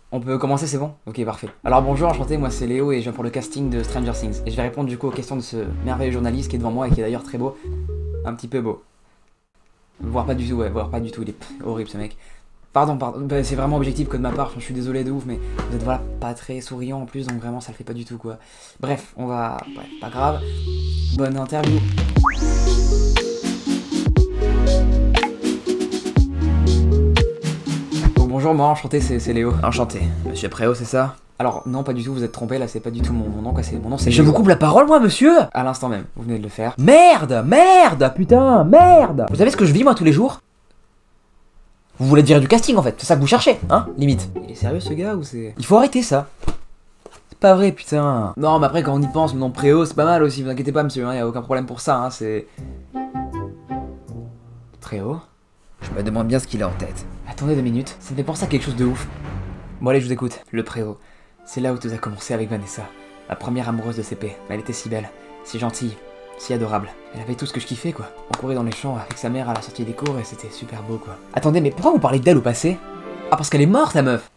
On peut commencer, c'est bon? Ok, parfait. Alors bonjour, enchanté, moi c'est Léo et je viens pour le casting de Stranger Things. Et je vais répondre du coup aux questions de ce merveilleux journaliste qui est devant moi et qui est d'ailleurs très beau. Un petit peu beau. Voire pas du tout, ouais, voire pas du tout, il est horrible ce mec. Pardon, bah, c'est vraiment objectif que de ma part, je suis désolé de ouf, mais vous êtes voilà, pas très souriant en plus, donc vraiment ça le fait pas du tout quoi. Bref, on va... Bref, pas grave. Bonne interview. Bonjour, moi enchanté, c'est Léo. Enchanté. Monsieur Préau, c'est ça? Alors, non, pas du tout, vous êtes trompé, là, c'est pas du tout mon nom, quoi, c'est mon nom, c'est... Je me coupe la parole, moi, monsieur! À l'instant même, vous venez de le faire. Merde! Merde! Putain, merde! Vous savez ce que je vis, moi, tous les jours? Vous voulez dire du casting, en fait, c'est ça que vous cherchez, hein? Limite. Il est sérieux, ce gars, ou c'est... Il faut arrêter ça. C'est pas vrai, putain. Non, mais après, quand on y pense, mon nom Préau, c'est pas mal aussi, vous inquiétez pas, monsieur, hein, y a aucun problème pour ça, hein, c'est... Préau? Je me demande bien ce qu'il a en tête. Attendez 2 minutes, ça me fait penser à quelque chose de ouf. Bon allez, je vous écoute. Le Préau. C'est là où tout a commencé avec Vanessa. Ma première amoureuse de CP. Elle était si belle, si gentille, si adorable. Elle avait tout ce que je kiffais quoi. On courait dans les champs avec sa mère à la sortie des cours et c'était super beau quoi. Attendez, mais pourquoi vous parlez d'elle au passé? Ah, parce qu'elle est morte, la meuf.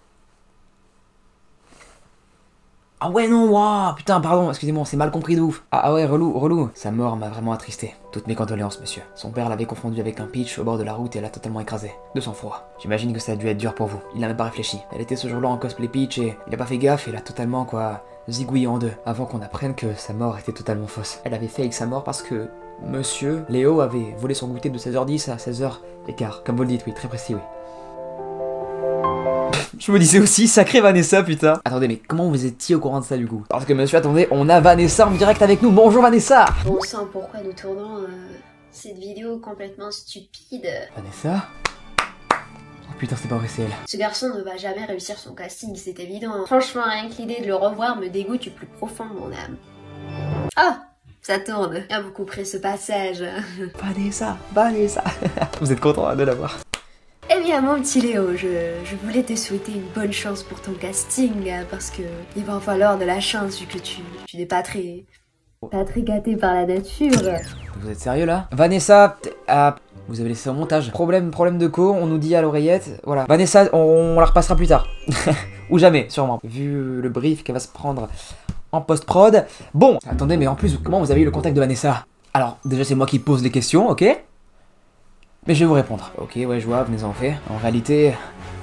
Ah ouais, non, waouh, putain, pardon, excusez-moi, c'est mal compris de ouf. Ah ouais, relou. Sa mort m'a vraiment attristé. Toutes mes condoléances, monsieur. Son père l'avait confondu avec un pitch au bord de la route et l'a totalement écrasé. De sang-froid. J'imagine que ça a dû être dur pour vous. Il n'a même pas réfléchi. Elle était ce jour-là en cosplay Peach et il a pas fait gaffe et l'a totalement, quoi, zigouillé en deux. Avant qu'on apprenne que sa mort était totalement fausse. Elle avait fait avec sa mort parce que monsieur Léo avait volé son goûter de 16h10 à 16h15. Comme vous le dites, oui, très précis, oui. Je me disais aussi, sacré Vanessa, putain. Attendez, mais comment vous étiez au courant de ça du coup? Parce que monsieur, attendez, on a Vanessa en direct avec nous. Bonjour Vanessa. Bon sang, pourquoi nous tournons cette vidéo complètement stupide? Vanessa? Oh putain, c'est pas vrai, c'est elle. Ce garçon ne va jamais réussir son casting, c'est évident. Franchement, rien que l'idée de le revoir me dégoûte du plus profond de mon âme. Ah, ça tourne. Ah, vous couperez ce passage. Vanessa. Vous êtes content de l'avoir? Eh bien, mon petit Léo, je voulais te souhaiter une bonne chance pour ton casting, parce que il va en falloir de la chance vu que tu n'es pas très gâté par la nature. Vous êtes sérieux là? Vanessa, vous avez laissé au montage. Problème de co, on nous dit à l'oreillette, voilà. Vanessa, on la repassera plus tard. Ou jamais, sûrement. Vu le brief qu'elle va se prendre en post-prod. Bon, attendez, mais en plus, comment vous avez eu le contact de Vanessa? Alors, déjà c'est moi qui pose les questions, ok? Mais je vais vous répondre. Ok, ouais, je vois, venez-en fait. En réalité...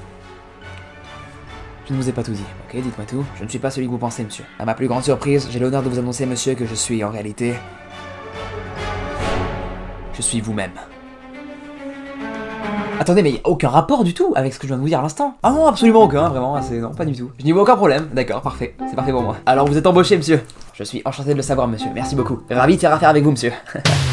je ne vous ai pas tout dit. Ok, dites-moi tout. Je ne suis pas celui que vous pensez, monsieur. À ma plus grande surprise, j'ai l'honneur de vous annoncer, monsieur, que je suis, en réalité... je suis vous-même. Attendez, mais il n'y a aucun rapport du tout avec ce que je viens de vous dire à l'instant. Ah non, absolument aucun, vraiment, c'est... non, pas du tout. Je n'y vois aucun problème. D'accord, parfait. C'est parfait pour moi. Alors, vous êtes embauché, monsieur. Je suis enchanté de le savoir, monsieur. Merci beaucoup. Ravi de faire affaire avec vous, monsieur.